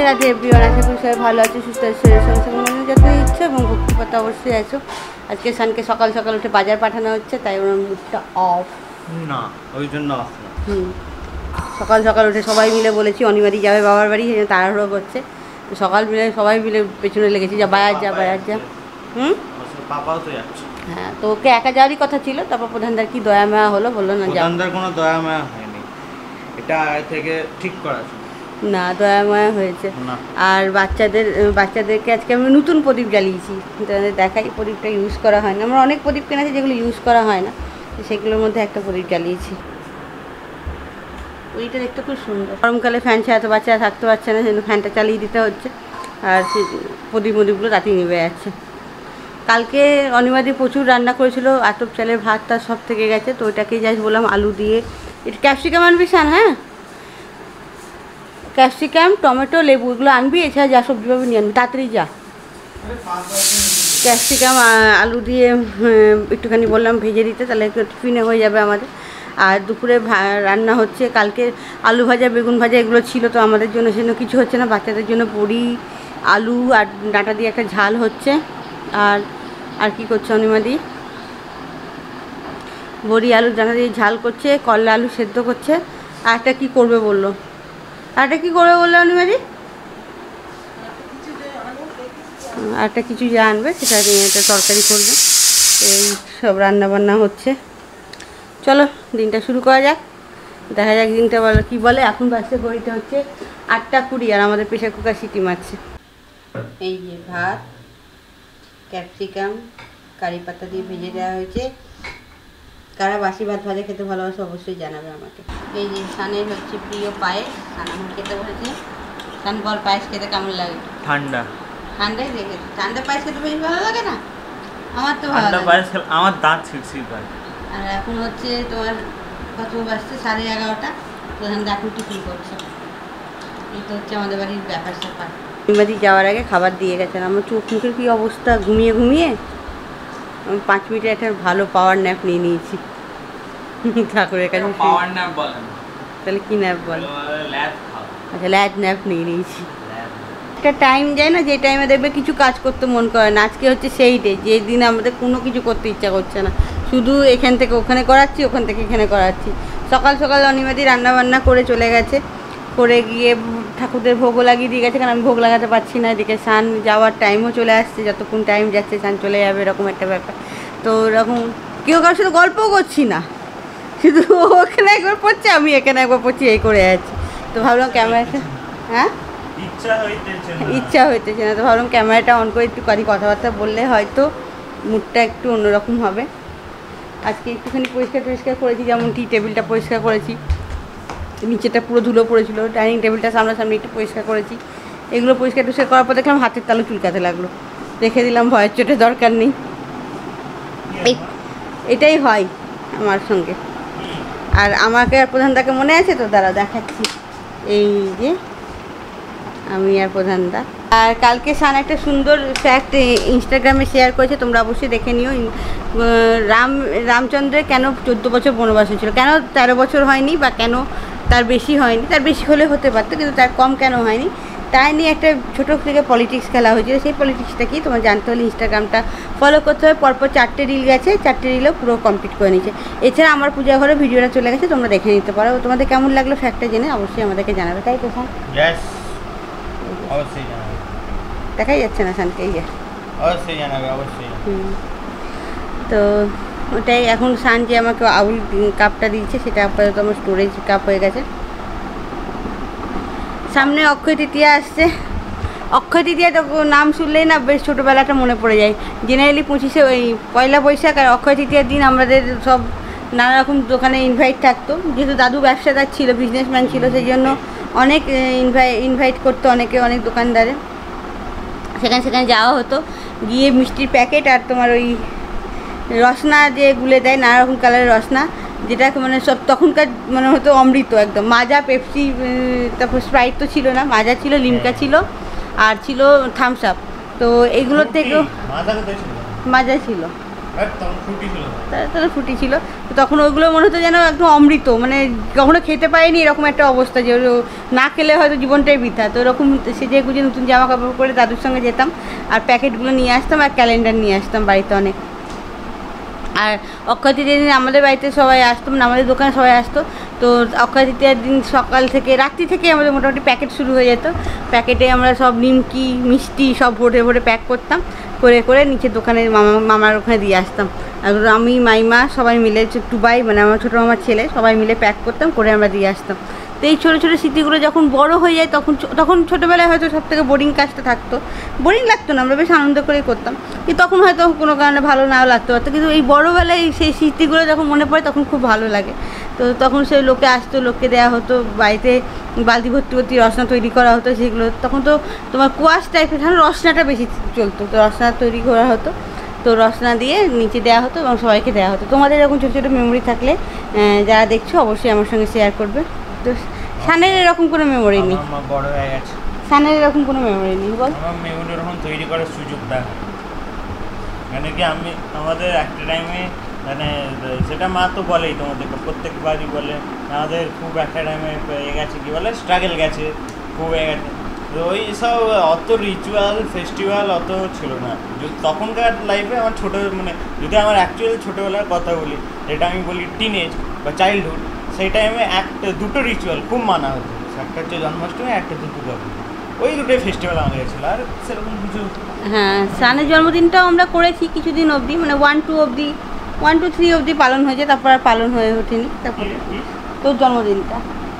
Radhe everyone, আশা করি সবাই ভালো আছে, সুস্থ আছে, শরীর সঙ্গে যত ইচ্ছে এবং ভক্তিপাতা অবশ্যই আছো। আজকে সানকে সকাল সকাল উঠে বাজার পাঠানো হচ্ছে, তাই ওর মুডটা অফ না, ওই জন্য অফ না। সকাল সকাল উঠে সবাই মিলে বলেছি অনিবাড়ি যাবে বাবার বাড়ি, সেই জন্য তাড়াহুড়ো করছে। তো সকাল মিলে সবাই মিলে পেছনে লেগেছি, যা বাজার যা বাজার যা। পাপাও তো যাচ্ছে। হ্যাঁ, তো ওকে একা যাওয়ারই কথা ছিল, তারপর প্রধানদার কি দয়া মায়া হলো, বললো না যা। প্রধানদার কোনো দয়া মায়া হয়নি, এটা আগে থেকে ঠিক করা ছিল। না, দয়া মায়া হয়েছে। আর বাচ্চাদেরকে আজকে আমি নতুন প্রদীপ জ্বালিয়েছি, দেখাই। প্রদীপটা ইউজ করা হয় না, আমরা অনেক প্রদীপ কিনেছি যেগুলো ইউজ করা হয় না, সেগুলোর মধ্যে একটা প্রদীপ জ্বালিয়েছি। ওইটা দেখতে খুব সুন্দর। গরমকালে ফ্যান ছাড়া তো বাচ্চারা থাকতে পারছে না, সেজন্য ফ্যানটা চালিয়ে দিতে হচ্ছে, আর প্রদীপগুলো তাতেই নেমে যাচ্ছে। কালকে অনিবাদি প্রচুর রান্না করেছিল, আতপ চালের ভাতটা সব থেকে গেছে, তো ওইটাকেই যাই বললাম আলু দিয়ে। এটা ক্যাপসিকাম আনবি শান? হ্যাঁ, ক্যাপসিকাম, টমেটো, লেবু এগুলো আনবি, এছাড়া যা সবজি পাবি নিয়ে আনবি, তাড়াতাড়ি যা। ক্যাপসিকাম আলু দিয়ে একটুখানি বললাম ভেজে দিতে, তাহলে একটু টিফিনে হয়ে যাবে আমাদের। আর দুপুরে রান্না হচ্ছে, কালকে আলু ভাজা বেগুন ভাজা এগুলো ছিল, তো আমাদের জন্য সেজন্য কিছু হচ্ছে না। বাচ্চাদের জন্য বড়ি আলু আর ডাঁটা দিয়ে একটা ঝাল হচ্ছে। আর কি করছে অনিমাদি? বড়ি আলু ডাঁটা দিয়ে ঝাল করছে, করলা আলু সেদ্ধ করছে। আর একটা কী করবে বললো? আরটা কী করবে বললো অনিমাদি? আরটা কিছু যা আনবে সেটা নিয়ে একটা তরকারি করবে। এই সব রান্না বান্না হচ্ছে। চলো দিনটা শুরু করা যাক, দেখা যাক দিনটা বলো কী বলে। এখন বাসে ঘড়িতে হচ্ছে 8:20, আর আমাদের প্রেশার কুকার সিটি মারছে। এই যে ভাত, ক্যাপসিকাম কারি পাতা দিয়ে ভেজে দেওয়া হয়েছে। কারা বাসি ভাত ভাজা খেতে ভালোবাসে অবশ্যই জানাবে আমাকে। এই যে সানের হচ্ছে প্রিয় পায়েস, সান আমার খেতে বলেছে। সান বল, পায়েস খেতে কেমন লাগে? ঠান্ডা ঠান্ডাই দেখে, ঠান্ডা পায়েস খেতে বেশি ভালো লাগে না? আমার তো ভালো লাগে। পায়েস আমার দাঁত ছিটছিট করে। আর এখন হচ্ছে তোমার কত বাজছে? 11:30। প্রধান এখন টিফিন করছে। এই তো হচ্ছে আমাদের বাড়ির ব্যাপার স্যাপার। বাড়ি যাওয়ার আগে খাবার দিয়ে গেছেন। আমার চোখ মুখের কী অবস্থা, ঘুমিয়ে ঘুমিয়ে আমি 5 মিনিটে একটা ভালো পাওয়ার ন্যাপ নিয়ে নিয়েছি ঠাকুরের কাছে। পাওয়ার ন্যাপ বলেন? তাহলে কি ন্যাপ বল? আচ্ছা, ল্যাড ন্যাপ নিয়ে নিয়েছি। একটা টাইম যায় না, যে টাইমে দেখবে কিছু কাজ করতে মন করে না। আজকে হচ্ছে সেই ডে, যে দিন আমাদের কোনো কিছু করতে ইচ্ছা করছে না, শুধু এখান থেকে ওখানে করাচ্ছি, ওখান থেকে এখানে করাচ্ছি। সকাল সকাল অনিমাদি রান্নাবান্না করে চলে গেছে, করে গিয়ে ঠাকুরদের ভোগও লাগিয়ে দিয়ে গেছে, কারণ আমি ভোগ লাগাতে পারছি না। এদিকে সান যাওয়ার টাইমও চলে আসছে, যতক্ষণ টাইম যাচ্ছে সান চলে যাবে, এরকম একটা ব্যাপার। তো এরকম কেউ কারোর সাথে গল্পও করছি না, শুধু ওখানে একবার পড়ছে, আমি এখানে একবার পড়ছি, এই করে যাচ্ছি। তো ভাবলাম ক্যামেরাটা, হ্যাঁ ইচ্ছা হইতেছে না, তো ভাবলাম ক্যামেরাটা অন করে একটু কথাবার্তা বললে হয়তো মুডটা একটু অন্যরকম হবে। আজকে একটুখানি পরিষ্কার করেছি, যেমন টি টেবিলটা পরিষ্কার করেছি, নিচেটা পুরো ধুলো পড়েছিল, ডাইনিং টেবিলটা সামনাসামনি একটু পরিষ্কার করেছি। এগুলো পরিষ্কার করার পর দেখলাম হাতের তালু চুলকাতে লাগলো, রেখে দিলাম, ভয়ের চোটে দরকার নেই। এটাই হয় আমার সঙ্গে। আর আমাকে আর প্রধানদাকে মনে আছে তো, দাঁড়া দেখাচ্ছি। এই যে আমি আর প্রধানদা। আর কালকে সান একটা সুন্দর ফ্যাক্ট ইনস্টাগ্রামে শেয়ার করেছে, তোমরা অবশ্যই দেখে নিও। রামচন্দ্রের কেন 14 বছর বনবাস হয়েছিল, কেন 13 বছর হয়নি, বা কেন তার বেশি হয়নি, তার বেশি হলে হতে পারতো, কিন্তু তার কম কেন হয়নি, তাই নিয়ে একটা ছোটো থেকে পলিটিক্স খেলা হয়েছিল। সেই পলিটিক্সটা কি তোমার জানতে হলে ইনস্টাগ্রামটা ফলো করতে হবে। পরপর 4টে রিল গেছে, 4টে রিলও পুরো কমপ্লিট করে নিয়েছে। এছাড়া আমার পূজা ঘরে ভিডিওটা চলে গেছে, তোমরা দেখে নিতে পারো। তোমাদের কেমন লাগলো ফ্যাক্টটা জেনে অবশ্যই আমাদেরকে জানাবে, তাই তো সান? অবশ্যই জানাবে। দেখাই যাচ্ছে না সানকে, এই অবশ্যই জানাবে, অবশ্যই। তো ওটাই এখন সান যে আমাকে আউল কাপটা দিয়েছে, সেটা আপাতত আমার স্টোরেজ কাপ হয়ে গেছে। সামনে অক্ষয় তৃতীয়া আসছে। অক্ষয় তৃতীয়া তো নাম শুনলেই না বেশ ছোটোবেলাটা মনে পড়ে যায়। জেনারেলি 25শে ওই পয়লা বৈশাখ আর অক্ষয় তৃতীয়ার দিন আমাদের সব নানা রকম দোকানে ইনভাইট থাকতো। যেহেতু দাদু ব্যবসাদার ছিল, বিজনেসম্যান ছিল, সেই জন্য অনেক ইনভাইট করতো অনেক দোকানদারে। সেখানে যাওয়া হতো, গিয়ে মিষ্টির প্যাকেট আর তোমার ওই রসনা যে গুলে দেয়, নানা রকম কালারের রসনা, যেটা মানে সব তখনকার মনে হতো অমৃত একদম। মাজা, পেপসি, তারপর স্প্রাইট তো ছিল না, মাজা ছিল, লিমকা ছিল, আর ছিল থামস আপ। তো এইগুলোর থেকেও মাজা ছিল। তাহলে ফুটি ছিল, তো তখন ওইগুলো মনে হতো যেন একদম অমৃত, মানে কখনো খেতে পাইনি এরকম একটা অবস্থা, যে না খেলে হয়তো জীবনটাই বৃথা। তো এরকম সেজে গুজে নতুন জামা কাপড় করে দাদুর সঙ্গে যেতাম, আর প্যাকেটগুলো নিয়ে আসতাম আর ক্যালেন্ডার নিয়ে আসতাম বাড়িতে অনেক। আর অক্ষয় তৃতীয়ার দিন আমাদের বাড়িতে সবাই আসতো, মানে আমাদের দোকানে সবাই আসতো। তো অক্ষয় তৃতীয়ার দিন সকাল থেকে রাত্রি থেকে আমাদের মোটামুটি প্যাকেট শুরু হয়ে যেত। প্যাকেটে আমরা সব নিমকি মিষ্টি সব ভরে ভরে প্যাক করতাম, করে করে নিচে দোকানে মামার ওখানে দিয়ে আসতাম। আর আমি মাইমা সবাই মিলে টুবাই, মানে আমার ছোটো মামার ছেলে, সবাই মিলে প্যাক করতাম, করে আমরা দিয়ে আসতাম। তো এই ছোটো ছোটো স্মৃতিগুলো যখন বড় হয়ে যায় তখন ছোটোবেলায় হয়তো সব থেকে বোরিং কাজটা থাকতো, বোরিং লাগতো না, আমরা বেশ আনন্দ করেই করতাম। কিন্তু তখন হয়তো কোনো কারণে ভালো নাও লাগতে পারতো, কিন্তু এই বড়োবেলায় সেই স্মৃতিগুলো যখন মনে পড়ে তখন খুব ভালো লাগে। তো তখন সেই লোকে আসতো, লোককে দেওয়া হতো, বাড়িতে বালতি ভর্তি ভর্তি রসনা তৈরি করা হতো, সেগুলো তখন তো তোমার কুয়াশ টাইপের, রসনাটা বেশি চলতো, তো রসনা তৈরি করা হতো, তো রসনা দিয়ে নিচে দেওয়া হতো এবং সবাইকে দেওয়া হতো। তোমাদের এরকম ছোটো ছোটো মেমোরি থাকলে যারা দেখছো অবশ্যই আমার সঙ্গে শেয়ার করবে। তো সানের এরকম কোনো মেমোরি নেই? বড় হয়ে গেছে, সানের এরকম কোনো মেমোরি নেই? বল। আমার মেমোরি এরকম তৈরি করার সুযোগটা, মানে কি আমি আমাদের একটা টাইমে, মানে সেটা মা তো বলেই তোমাদেরকে, প্রত্যেকবারই বলে আমাদের খুব একটা টাইমে গেছে, কি বলে স্ট্রাগল গেছে, খুব গেছে। তো ওই সব অত রিচুয়াল ফেস্টিভ্যাল অত ছিল না তখনকার লাইফে। আমার ছোটো, মানে যদি আমার অ্যাকচুয়াল ছোটোবেলার কথা বলি, যেটা আমি বলি টিনেজ বা চাইল্ডহুড, সেই টাইমে দুটো রিচুয়াল খুব মানা হতো, একটা হচ্ছে জন্মাষ্টমী, একটা হচ্ছে দুর্গাপুজো, ওই দুটোই ফেস্টিভ্যাল আমাদের ছিল, আর সেরকম কিছু। হ্যাঁ, সানের জন্মদিনটাও আমরা করেছি কিছুদিন অবধি, মানে 1 to 3 অবধি পালন হয়েছে, তারপর আর পালন হয়ে ওঠেনি। তারপরে তোর জন্মদিনটা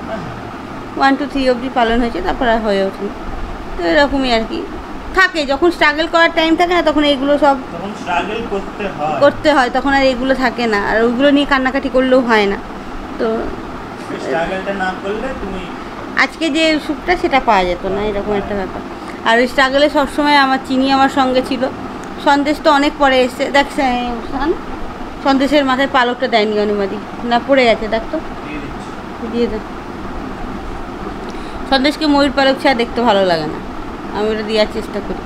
1 to 3 অবধি পালন হয়েছে, তারপর আর হয়ে ওঠেনি। তো এরকমই আর কি থাকে, যখন স্ট্রাগল করার টাইম থাকে না তখন এগুলো সব স্ট্রাগল করতে হয়, তখন আর এগুলো থাকে না, আর ওইগুলো নিয়ে কান্নাকাটি করলেও হয় না। তো স্ট্রাগলটা না করলে তুমি আজকে যে সুখটা সেটা পাওয়া যেত না, এরকম একটা ব্যাপার। আর ওই স্ট্রাগলে সবসময় আমার চিনি আমার সঙ্গে ছিল। সন্দেশ তো অনেক পরে এসছে, দেখ সন্দেশের মাথায় পালকটা দেয়নি অনুমাদি, না পড়ে গেছে, দেখ তো, দিয়ে দে। সন্দেশকে ময়ূর পালক ছাড়া দেখতে ভালো লাগে না, আমি ওটা দেওয়ার চেষ্টা করি।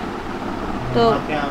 তো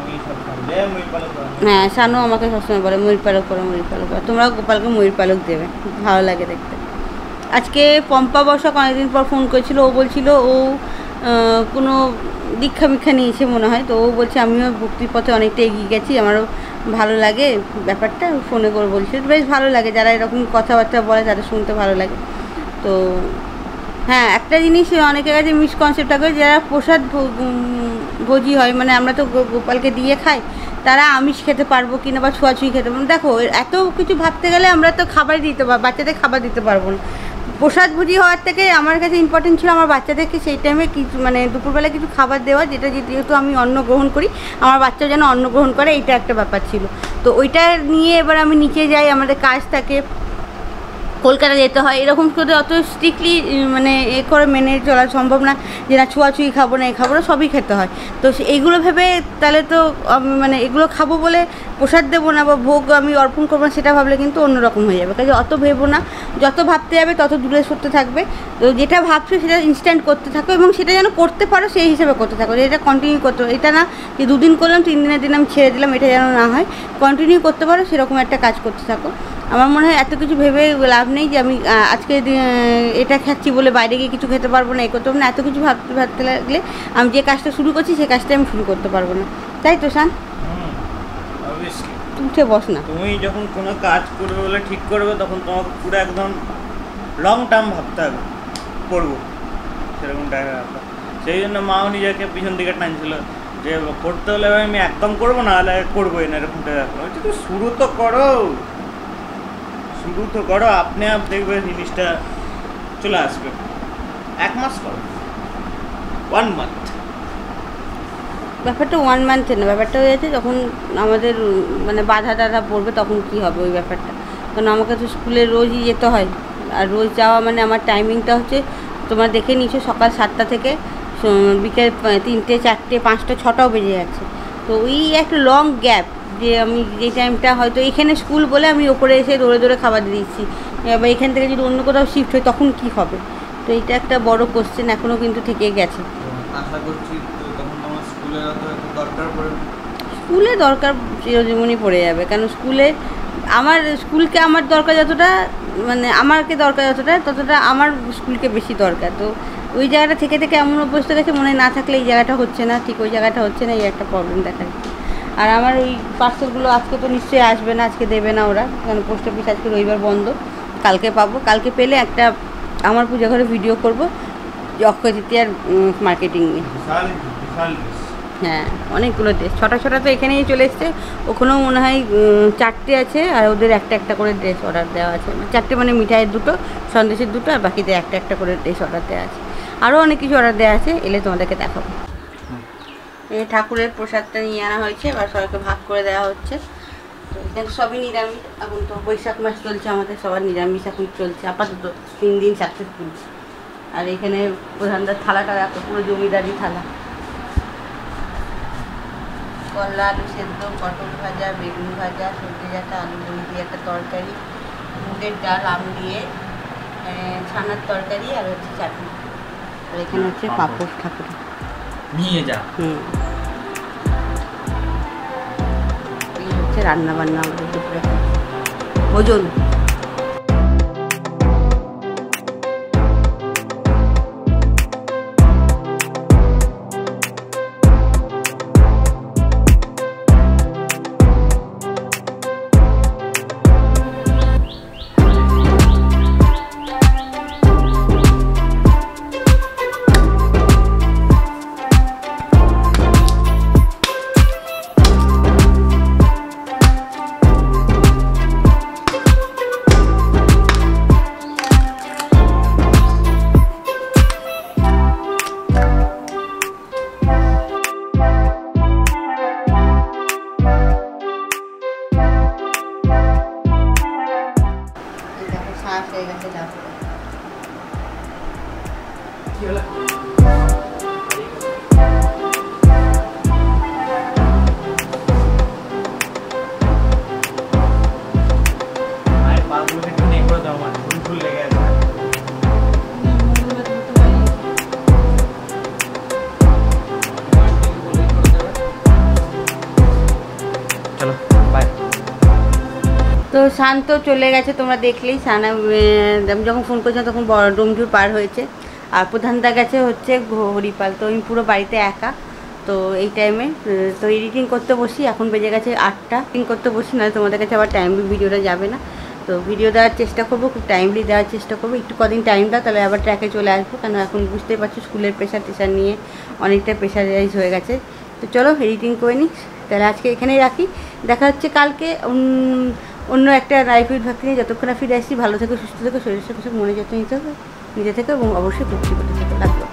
হ্যাঁ, শানু আমাকে সবসময় বলে ময়ূর পালক করো, ময়ূর পালক করো, তোমরাও গোপালকে ময়ূর পালক দেবে, ভালো লাগে দেখতে। আজকে পম্পা বর্ষক অনেকদিন পর ফোন করেছিল, ও বলছিল ও কোনো দীক্ষা মিক্ষা নিয়েছে মনে হয়, তো ও বলছে আমিও ভক্তির পথে অনেকটা এগিয়ে গেছি, আমারও ভালো লাগে ব্যাপারটা, ফোনে করে বলছে, বেশ ভালো লাগে, যারা এরকম কথাবার্তা বলে তাদের শুনতে ভালো লাগে। তো হ্যাঁ, একটা জিনিস অনেকের কাছে মিসকনসেপ্ট থাকে, যারা প্রসাদ ভোজি হয়, মানে আমরা তো গোপালকে দিয়ে খাই, তারা আমিষ খেতে পারবো কিনা বা ছোঁয়াছুঁয়ি খেতে পারবো। দেখো, এত কিছু ভাবতে গেলে আমরা তো খাবার দিতে পারবো, বাচ্চাদের খাবার দিতে পারবো না। প্রসাদ ভোজি হওয়ার থেকে আমার কাছে ইম্পর্টেন্ট ছিল আমার বাচ্চাদেরকে সেই টাইমে কিছু, মানে দুপুরবেলা কিছু খাবার দেওয়া, যেটা যেহেতু আমি অন্ন গ্রহণ করি, আমার বাচ্চা যেন অন্ন গ্রহণ করে, এইটা একটা ব্যাপার ছিল। তো ওইটা নিয়ে এবার আমি নিচে যাই, আমাদের কাজ থাকে, কলকাতা যেতে হয়, এরকম করে অত স্ট্রিক্টলি মানে করে মেনে চলা সম্ভব না, যে না ছোঁয়াছুঁয়ি খাবো না, খাবো না, সবই খেতে হয়। তো এইগুলো ভেবে তাহলে তো মানে এগুলো খাবো বলে প্রসাদ দেবো না বা ভোগ আমি অর্পণ করবো না, সেটা ভাবলে কিন্তু অন্যরকম হয়ে যাবে। কাজে অত ভেবো না, যত ভাবতে যাবে তত দূরে সরতে থাকবে। তো যেটা ভাবছো সেটা ইনস্ট্যান্ট করতে থাকো, এবং সেটা যেন করতে পারো সেই হিসেবে করতে থাকো, এটা কন্টিনিউ করতে পারো। এটা না যে 2 দিন করলাম 3 দিনের দিন আমি ছেড়ে দিলাম, এটা যেন না হয়, কন্টিনিউ করতে পারো, সেরকম একটা কাজ করতে থাকো। আমার মনে হয় এত কিছু ভেবে লাভ নেই যে আমি আজকে এটা খাচ্ছি বলে বাইরে গিয়ে কিছু খেতে পারবো না, এ করতে পারবো না, এত কিছু ভাবতে লাগলে আমি যে কাজটা শুরু করছি সেই কাজটা আমি শুরু করতে পারবো না, তাই তো শান? উঠে বস না। তুমি যখন কোনো কাজ করবে বলে ঠিক করবে, তখন তোমাকে পুরো একদম লং টার্ম ভাবতে হবে, করবো সেরকম টাইপের ব্যাপার। সেই জন্য মাও নিজেকে পিছন দিকে টানছিল যে করতে হলে আমি একদম করবো না, হলে করবোই না, এরকমটা ব্যাপার। তো শুরু তো করো, আপনি আপ দেখবে জিনিসটা চলে আসবে। 1 মাস করো, 1 মান্থ, ব্যাপারটা 1 মান্থে না, ব্যাপারটা হয়ে যাচ্ছে যখন আমাদের মানে বাধা টাধা পড়বে তখন কি হবে ওই ব্যাপারটা। কারণ আমাকে তো স্কুলে রোজই যেতে হয়, আর রোজ যাওয়া মানে আমার টাইমিংটা হচ্ছে তোমরা দেখে নিচ্ছ, সকাল 7টা থেকে বিকেল 3টে 4টে 5টা 6টাও বেজে যাচ্ছে। তো ওই একটা লং গ্যাপ, যে আমি যে টাইমটা হয়তো এখানে স্কুল বলে আমি ওপরে এসে দৌড়ে দৌড়ে খাবার দিয়ে দিচ্ছি, বা এখান থেকে যদি অন্য কোথাও শিফট হয় তখন কি হবে। তো এইটা একটা বড় কোশ্চেন এখনও কিন্তু থেকে গেছে। আশা করছি তখন তোমার স্কুলের দরকার পড়ে। স্কুলে দরকার চিরজীবনই পড়ে যাবে, কারণ স্কুলকে আমার দরকার যতটা, মানে আমাকে দরকার ততটা আমার স্কুলকে বেশি দরকার। তো ওই জায়গাটা থেকে থেকে এমন অভ্যস্ত গেছে, মনে না থাকলে এই জায়গাটা হচ্ছে না, ঠিক ওই জায়গাটা হচ্ছে না, এই একটা প্রবলেম দেখা যাচ্ছে। আর আমার ওই পার্সেলগুলো আজকে তো নিশ্চয়ই আসবে না, আজকে দেবে না ওরা, কারণ পোস্ট অফিস আজকে রবিবার বন্ধ, কালকে পাবো। কালকে পেলে একটা আমার পূজা ঘরে ভিডিও করবো অক্ষয় তৃতীয়ার মার্কেটিং নিয়ে। হ্যাঁ, অনেকগুলো ড্রেস, ছটা তো এখানেই চলে এসছে, ওখানেও মনে হয় 4টে আছে, আর ওদের একটা করে ড্রেস অর্ডার দেওয়া আছে, 4টে মানে মিঠাইয়ের 2টো, সন্দেশের 2টো, আর বাকিতে একটা করে ড্রেস অর্ডার দেওয়া আছে। আরও অনেক কিছু অর্ডার দেওয়া আছে, এলে তোমাদেরকে দেখাবো। এই ঠাকুরের প্রসাদটা নিয়ে আনা হয়েছে, এবার সবাইকে ভাগ করে দেওয়া হচ্ছে। তো এখানে সবই নিরামিষ, এখন তো বৈশাখ মাস চলছে, আমাদের সবার নিরামিষ এখন চলছে আপাতত, 3 দিন সাকসেসফুল। আর এখানে প্রধানদার থালাটা এত পুরো জমিদারি থালা, করলা, আলু সেদ্ধ, পটল ভাজা, বেগুন ভাজা, সবজি ডাঁটা, আলু বড়ি দিয়ে একটা তরকারি, মুগের ডাল, আম দিয়ে ছানার তরকারি, আর হচ্ছে চাটনি, আর এখানে হচ্ছে পাঁপড় ঠাকুরের নিয়ে যা। এই হচ্ছে রান্না বান্না আমাদের দুপুরে ভোজন। তো শান্ত চলে গেছে, তোমরা দেখলেই। সানা আমি যখন ফোন করছিলাম তখন ডোমজুর পার হয়েছে, আর প্রধানদা গেছে হচ্ছে হরিপাল। তো আমি পুরো বাড়িতে একা, তো এই টাইমে তো এডিটিং করতে বসি, এখন বেজে গেছে 8টা, এডিটিং করতে বসি, নাহলে তোমাদের কাছে আবার টাইমলি ভিডিওটা যাবে না। তো ভিডিও দেওয়ার চেষ্টা করবো, খুব টাইমলি দেওয়ার চেষ্টা করবো, একটু কদিন টাইম দাও, তাহলে আবার ট্র্যাকে চলে আসবো, কারণ এখন বুঝতেই পারছো স্কুলের প্রেশার নিয়ে অনেকটা প্রেশারাইজ হয়ে গেছে। তো চলো এডিটিং করে নিই, তাহলে আজকে এখানেই রাখি, দেখা হচ্ছে কালকে অন্য একটা লাইফ উইথ ভক্তি নিয়ে। যতক্ষণ ফিরে আসছি, ভালো থেকো, সুস্থ থেকো, শরীর স্বাস্থ্য মনে যত্ন নিতে হবে নিজে থেকে, এবং অবশ্যই ভক্তি করতে থাকো।